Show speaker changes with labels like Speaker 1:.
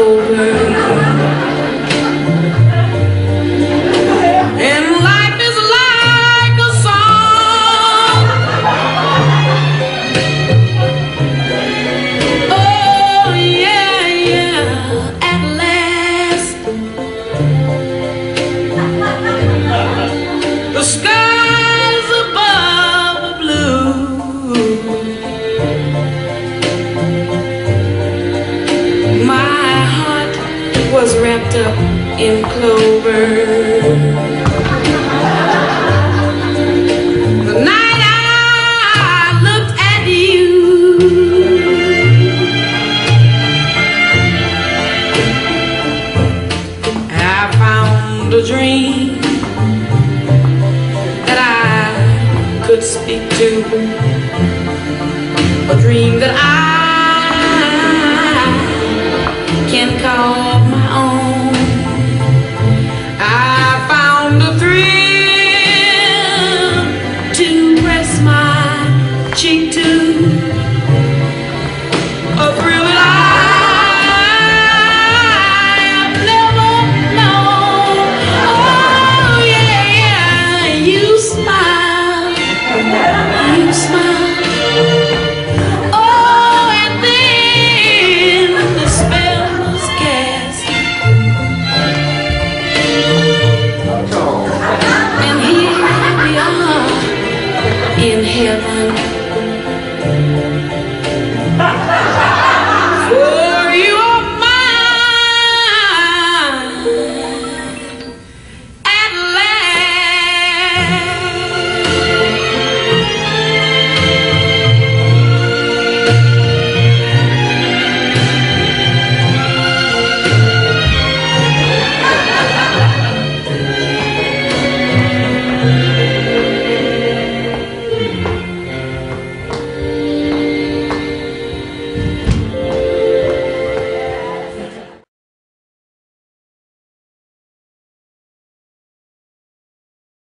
Speaker 1: over. And life is like a song. Oh yeah, yeah, at last the skies above are blue. My heart was wrapped up in clover. The night I looked at you, I found a dream that I could speak to, a dream that I can call my own. I found a thrill to press my cheek to, a thrill that I've never known. Oh yeah, yeah, you smile, you smile. Oh, and then the spell was cast, and here we are in heaven.